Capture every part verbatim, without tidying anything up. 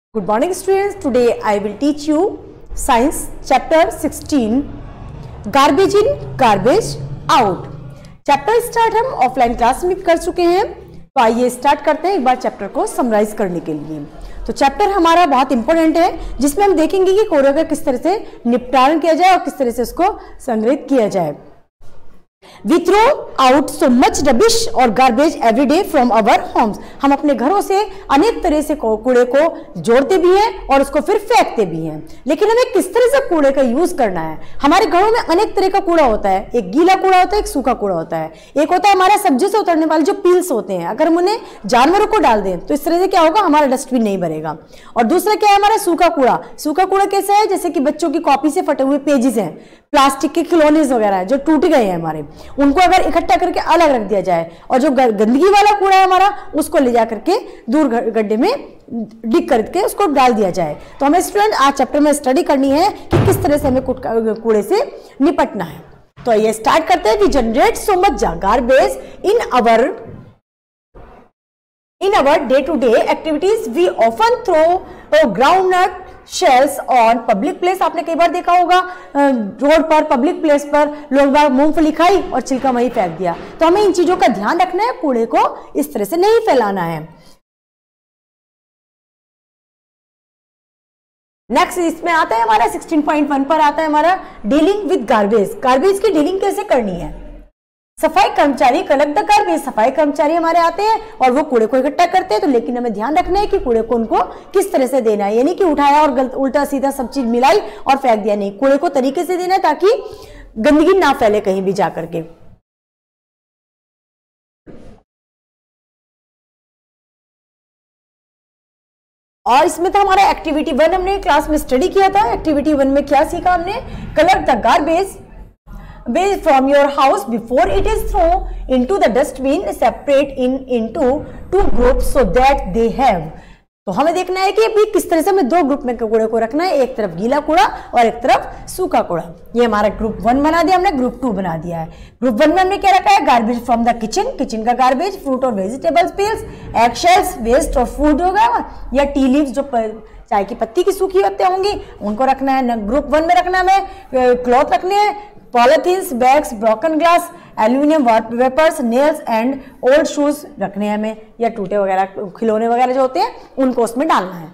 Good morning students. Today I will teach you science chapter sixteen garbage in garbage out. Chapter start हम offline class में कर चुके हैं, तो आइए स्टार्ट करते हैं एक बार चैप्टर को समराइज करने के लिए। तो चैप्टर हमारा बहुत इंपॉर्टेंट है, जिसमें हम देखेंगे कि कूड़े का किस तरह से निपटान किया जाए और किस तरह से उसको संग्रहित किया जाए। We throw out so much rubbish or garbage every day from our homes. हम अपने घरों से अनेक तरह से कूड़े को जोड़ते भी हैं और उसको फिर फेंकते भी हैं, लेकिन हमें किस तरह से कूड़े का यूज करना है। हमारे घरों में अनेक तरह का कूड़ा होता है, एक गीला कूड़ा होता है, एक सूखा कूड़ा होता है। एक होता है हमारा सब्जी से उतरने वाले जो पील्स होते हैं, अगर हम उन्हें जानवरों को डाल दें तो इस तरह से क्या होगा, हमारा डस्टबिन नहीं भरेगा। और दूसरा क्या है हमारा सूखा कूड़ा। सूखा कूड़ा कैसा है, जैसे कि बच्चों की कॉपी से फटे हुए पेजेस हैं, प्लास्टिक के खिलौने वगैरह जो टूट गए हैं हमारे, उनको अगर इकट्ठा करके अलग रख दिया जाए और जो गंदगी वाला कूड़ा है हमारा उसको ले जा करके दूर गड्ढे में डिग करके उसको डाल दिया जाए। तो हमें स्टूडेंट आज चैप्टर में स्टडी करनी है कि किस तरह से हमें कूड़े से निपटना है। तो ये स्टार्ट करते हैं। We generate so much garbage in our in our day to day activities. We often throw groundnut shells on public place. आपने कई बार देखा होगा रोड पर, पब्लिक प्लेस पर लोग बार मूंगफली खाई और छिलका वहीं फेंक दिया। तो हमें इन चीजों का ध्यान रखना है, कूड़े को इस तरह से नहीं फैलाना है। नेक्स्ट इसमें आता है हमारा सिक्सटीन पॉइंट वन पर आता है हमारा डीलिंग विद गार्बेज। गार्बेज की डीलिंग कैसे करनी है। सफाई कर्मचारी कलेक्ट द गार्बेज। सफाई कर्मचारी हमारे आते हैं और वो कूड़े को इकट्ठा करते हैं, तो लेकिन हमें ध्यान रखना है कि कूड़े को उनको किस तरह से देना है, यानी कि उठाया और गलत उल्टा सीधा सब चीज मिलाई और फेंक दिया नहीं। कूड़े को तरीके से देना है ताकि गंदगी ना फैले कहीं भी जाकर के। और इसमें था हमारा एक्टिविटी वन, हमने क्लास में स्टडी किया था। एक्टिविटी वन में क्या सीखा हमने, collect the garbage from your house before it is thrown into the dustbin, separate in into two groups so that they have। तो हमें देखना है कि अभी किस तरह से हमें दो ग्रुप में कूड़े को रखना है, एक तरफ गीला कूड़ा और एक तरफ सूखा कूड़ा। ये हमारा ग्रुप वन बना दिया हमने, ग्रुप टू बना दिया है। ग्रुप वन में हमने क्या रखा है, garbage from the kitchen, kitchen का गार्बेज, फ्रूट और vegetables peels, egg shells, waste और फूड होगा, या टी लीव्स जो चाय की पत्ती की सूखी पत्ते होंगी उनको रखना है। ग्रुप वन में रखना हमें क्लॉथ रखने हैं, polythenes, bags, broken glass, aluminium wrappers, nails and old shoes रखने हैं हमें, या टूटे वगैरह खिलौने वगैरह जो होते हैं उनको उसमें डालना है।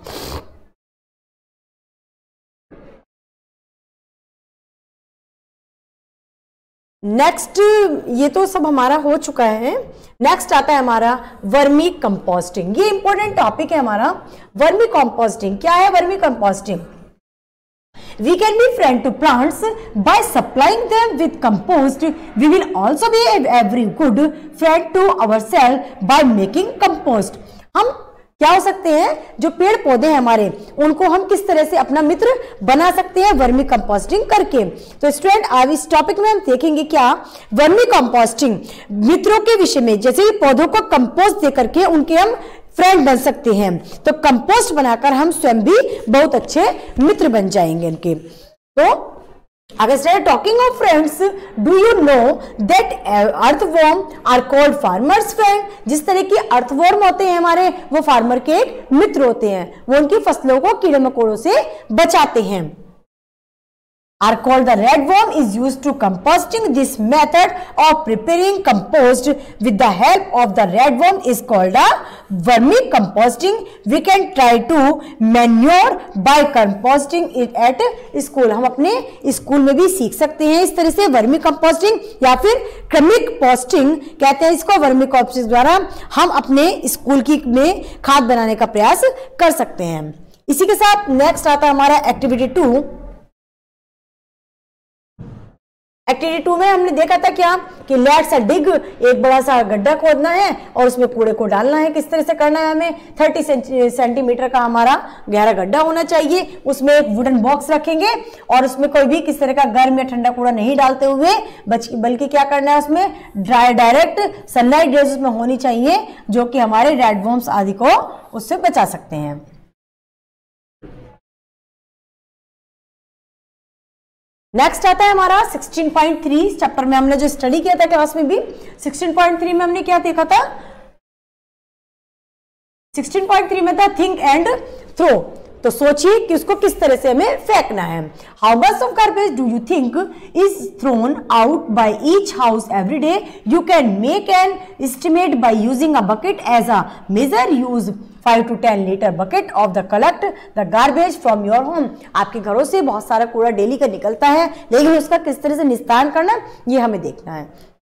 नेक्स्ट ये तो सब हमारा हो चुका है। नेक्स्ट आता है हमारा वर्मी कंपोस्टिंग। ये इंपॉर्टेंट टॉपिक है हमारा। वर्मी कंपोस्टिंग क्या है, vermicomposting We can be friend to plants by supplying them with compost. We will also be a very good friend to ourselves by making compost. हम क्या हो सकते हैं, जो पेड़ पौधे हैं हमारे उनको हम किस तरह से अपना मित्र बना सकते हैं वर्मी कंपोस्टिंग करके। तो स्टूडेंट आज इस टॉपिक में हम देखेंगे क्या, वर्मी कंपोस्टिंग मित्रों के विषय में। जैसे पौधों को कंपोस्ट दे करके उनके हम फ्रेंड बन सकते हैं, तो कंपोस्ट बनाकर हम स्वयं भी बहुत अच्छे मित्र बन जाएंगे इनके। तो अगर start talking of friends, do you know that earthworm are called farmers friend. जिस तरह की अर्थवॉर्म होते हैं हमारे, वो फार्मर के एक मित्र होते हैं, वो उनकी फसलों को कीड़े मकोड़ों से बचाते हैं। are called the redworm is used to composting. This method of preparing compost with the help of the redworm is called a vermicomposting. We can try to manure by composting it at school. हम अपने school में भी सीख सकते हैं इस तरह से वर्मी कंपोस्टिंग, या फिर क्रमिक पोस्टिंग कहते हैं इसको। वर्मी कंपोस्टिंग द्वारा हम अपने स्कूल की में खाद बनाने का प्रयास कर सकते हैं। इसी के साथ नेक्स्ट आता है हमारा एक्टिविटी टू। एक्टिविटी टू में हमने देखा था क्या कि लेट्स अ डिग, एक बड़ा सा गड्ढा खोदना है और उसमें कूड़े को डालना है। किस तरह से करना है, हमें तीस सेंटीमीटर का हमारा गहरा गड्ढा होना चाहिए। उसमें एक वुडन बॉक्स रखेंगे और उसमें कोई भी किस तरह का गर्म या ठंडा कूड़ा नहीं डालते हुए, बल्कि क्या करना है, उसमें ड्राई डायरेक्ट सनलाइट रेज उसमें होनी चाहिए, जो कि हमारे रेडवर्म्स आदि को उससे बचा सकते हैं। नेक्स्ट आता है हमारा सिक्सटीन पॉइंट थ्री। चैप्टर में हमने जो स्टडी किया था क्लास में भी, सिक्सटीन पॉइंट थ्री में हमने क्या देखा था, सिक्सटीन पॉइंट थ्री में था थिंक एंड थ्रो। तो सोचिए कि उसको किस तरह से हमें फेंकना है। How much of garbage do you think is thrown out by each house every day? You can make an estimate by using a bucket as a measure. Use five to ten litre bucket of the collect the garbage from your home. आपके घरों से बहुत सारा कूड़ा daily का निकलता है, लेकिन उसका किस तरह से निस्तारण करना ये हमें देखना है।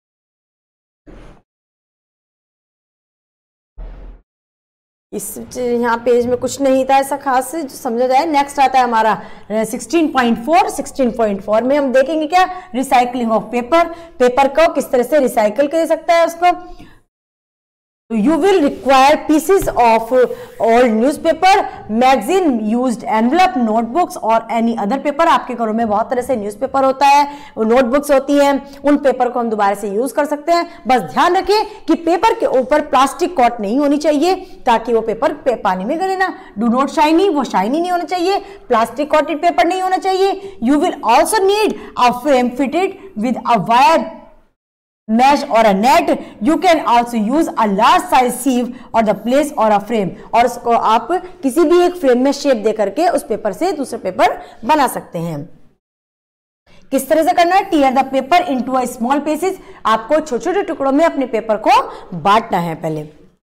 इस यहाँ पेज में कुछ नहीं था ऐसा खास जो समझा जाए। नेक्स्ट आता है हमारा sixteen point four. Sixteen point four में हम देखेंगे क्या, रिसाइकलिंग ऑफ पेपर। पेपर को किस तरह से रिसाइकल किया जा सकता है उसको। You will require pieces of old newspaper, magazine, used envelope, notebooks और any other paper। आपके घरों में बहुत तरह से न्यूज़पेपर होता है, नोटबुक्स होती हैं, उन पेपर को हम दोबारा से यूज कर सकते हैं। बस ध्यान रखें कि पेपर के ऊपर प्लास्टिक कोट नहीं होनी चाहिए ताकि वो पेपर पे पानी में गले ना। डू नॉट शाइनी, वो शाइनी नहीं होना चाहिए, प्लास्टिक कोटेड पेपर नहीं होना चाहिए। You will also need a frame fitted with a wire mesh or a net. You can also use a large size sieve or the place or a frame। और उसको आप किसी भी एक frame में शेप दे करके उस पेपर से दूसरा पेपर बना सकते हैं। किस तरह से करना है, tear the paper into a small pieces. आपको छोटे छोटे टुकड़ों में अपने पेपर को बांटना है पहले।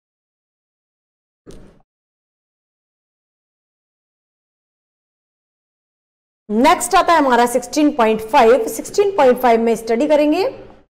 नेक्स्ट आता है हमारा sixteen point five. Sixteen point five में स्टडी करेंगे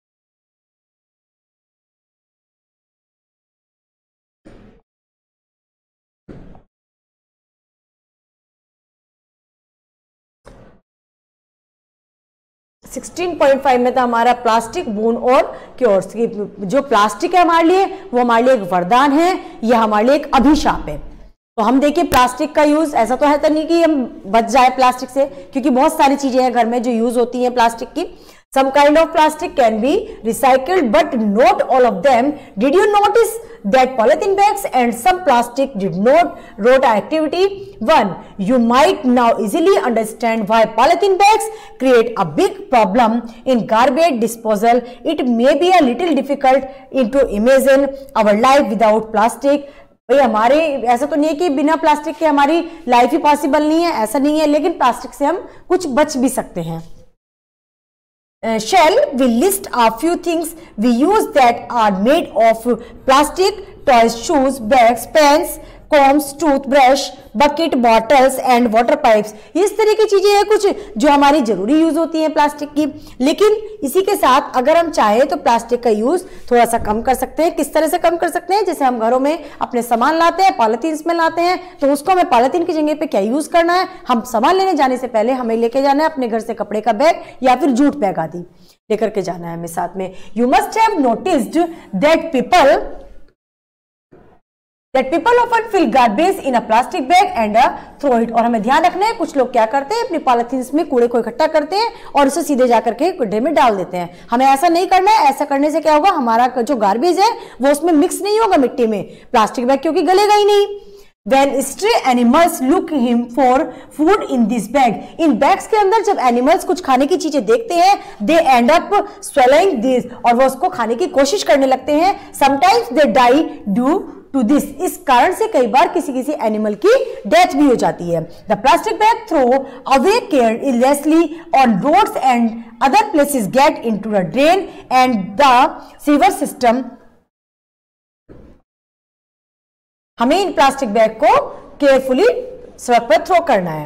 सिक्सटीन पॉइंट फाइव में था हमारा प्लास्टिक बोन और क्योर्स। जो प्लास्टिक है हमारे लिए वो हमारे लिए एक वरदान है, यह हमारे लिए एक अभिशाप है। तो हम देखिए प्लास्टिक का यूज ऐसा तो है तो नहीं कि हम बच जाए प्लास्टिक से, क्योंकि बहुत सारी चीजें हैं घर में जो यूज होती हैं प्लास्टिक की। Some kind of plastic can be recycled, but not all of them. Did you notice that polythene bags and some plastic did not wrote activity? One, you might now easily understand why polythene bags create a big problem in garbage disposal. It may be a little difficult to imagine our life without plastic. भाई हमारे ऐसा तो नहीं है कि बिना plastic के हमारी लाइफ ही पॉसिबल नहीं है, ऐसा नहीं है, लेकिन प्लास्टिक से हम कुछ बच भी सकते हैं। Uh, shall we list a few things we use that are made of plastic? Toys, shoes, bags, pens, combs, toothbrush, bucket, bottles and water pipes। इस तरह की चीजें हैं कुछ जो हमारी जरूरी यूज होती हैं प्लास्टिक की, लेकिन इसी के साथ अगर हम चाहें तो प्लास्टिक का यूज थोड़ा सा कम कर सकते हैं। किस तरह से कम कर सकते हैं, जैसे हम घरों में अपने सामान लाते हैं, पॉलिथीन में लाते हैं, तो उसको हमें पॉलिथीन की जगह पे क्या यूज करना है, हम सामान लेने जाने से पहले हमें लेके जाना है अपने घर से कपड़े का बैग या फिर जूट बैग आदि लेकर के जाना है हमें साथ में। You must have noticed that people That people often fill garbage in a plastic bag and uh, throw it। और हमें ध्यान रखना है कुछ लोग क्या करते हैं, अपनी पॉलिथीन में कूड़े को इकट्ठा करते हैं और उसे सीधे जाकर के गड्ढे में डाल देते हैं। हमें ऐसा नहीं करना है। ऐसा करने से क्या होगा, हमारा जो गार्बेज है वो उसमें मिक्स नहीं होगा मिट्टी में, प्लास्टिक बैग क्योंकि गलेगा ही नहीं। When stray animals look him for food in this bag, इन बैग्स के अंदर जब एनिमल्स कुछ खाने की चीजें देखते हैं, they end up swallowing this, और वो उसको खाने की कोशिश करने लगते हैं। Sometimes they die due to this, इस कारण से कई बार किसी किसी एनिमल की डेथ भी हो जाती है। The plastic bag throw away carelessly on roads and other places get into the drain and the sewer system। हमें इन प्लास्टिक बैग को केयरफुली सड़क पर थ्रो करना है।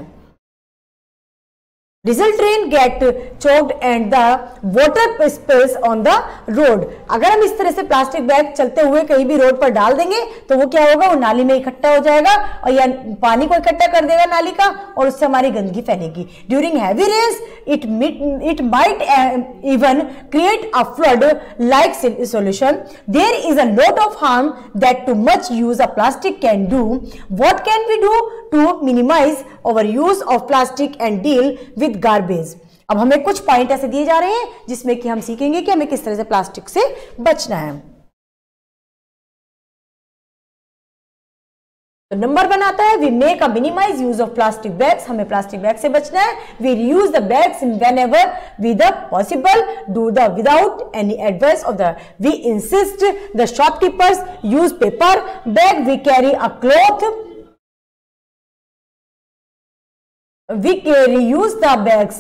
Result train get choked and the water spills on the road। अगर हम इस तरह से प्लास्टिक बैग चलते हुए कहीं भी रोड पर डाल देंगे तो वो क्या होगा, वो नाली में इकट्ठा हो जाएगा और या पानी को इकट्ठा कर देगा नाली का और उससे हमारी गंदगी फैलेगी। During heavy rains it it might even create a flood like solution। There is a lot of harm that too much use of plastic can do। What can we do to minimize our use of plastic and deal with garbage. अब हमें कुछ point ऐसे दिए जा रहे हैं जिसमें कि हम सीखेंगे कि हमें किस तरह से प्लास्टिक से बचना है। तो नंबर वन आता है, we make a minimize use of plastic bags. हमें प्लास्टिक बैग से बचना है। We reuse the bags in whenever we the possible, do the without any advice of the. We insist the shopkeepers use paper bag. We carry a cloth we reuse the bags.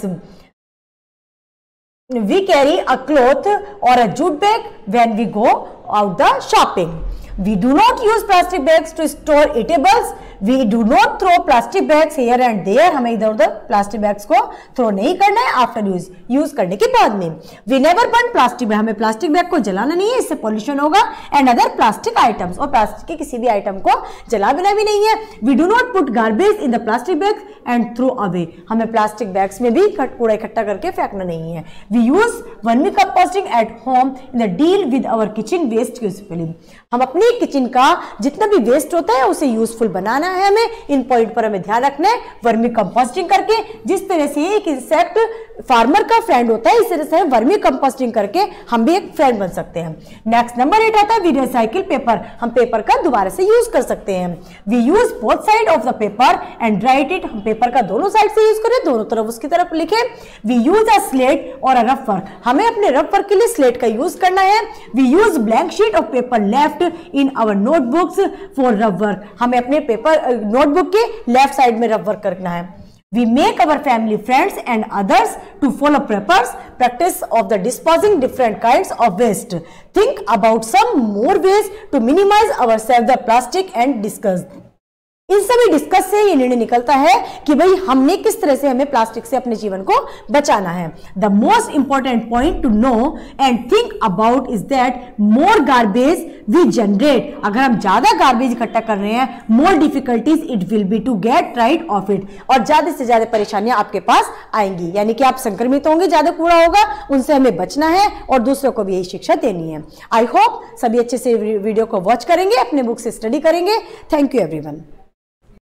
We carry a cloth or a jute bag when we go out the shopping. We do not use plastic bags to store eatables. We do not throw plastic bags here and there. हमें इधर उधर plastic bags को throw नहीं करना है after use use करने के बाद में. We never burn plastic bag. हमें प्लास्टिक बैग को जलाना नहीं है, इससे पॉल्यूशन होगा. एंड अदर प्लास्टिक आइटम्स, और प्लास्टिक के किसी भी आइटम को जला बिना भी नहीं है. We do not put garbage in the plastic bags and throw away. हमें प्लास्टिक बैग्स में भी कूड़ा इकट्ठा करके फेंकना नहीं है. We use vermicomposting at home in the deal with our kitchen waste usefully. हम अपनी किचन का जितना भी वेस्ट होता है उसे यूजफुल बनाना है. हमें इन पॉइंट पर हमें ध्यान रखना है. वर्मी कंपोस्टिंग करके, जिस तरह से एक इंसेक्ट फार्मर का फ्रेंड होता है, इस तरह से वर्मी कंपोस्टिंग करके हम भी एक फ्रेंड बन सकते हैं. नेक्स्ट नंबर एट आता है वी रिसाइकिल पेपर. हम पेपर का दोबारा से यूज कर सकते हैं. We use both side of the paper and write it. हम पेपर का दोनों साइड से यूज करें, दोनों तरफ उसकी तरफ लिखें. वी यूज अ स्लेट और अ रफ वर्क. हमें अपने रफ वर्क के लिए स्लेट का यूज करना है. We use blank sheet of paper left in our notebooks for rough work. हमें अपने पेपर नोटबुक के लेफ्ट साइड में रफ वर्क करना है. We make our family, friends and others to follow preppers practice of the disposing different kinds of waste. Think about some more ways to minimize ourselves the plastic and discuss. इन सभी discuss से ये निर्णय निकलता है कि भाई हमने किस तरह से हमें प्लास्टिक से अपने जीवन को बचाना है. The most important point to know and think about is that more garbage we generate. अगर हम ज्यादा गार्बेज इकट्ठा कर रहे हैं, more difficulties it will be to get rid of it. और ज्यादा से ज्यादा परेशानियां आपके पास आएंगी, यानी कि आप संक्रमित होंगे, ज्यादा कूड़ा होगा, उनसे हमें बचना है और दूसरों को भी यही शिक्षा देनी है. आई होप सभी अच्छे से वीडियो को वॉच करेंगे, अपने बुक से स्टडी करेंगे. Thank you everyone.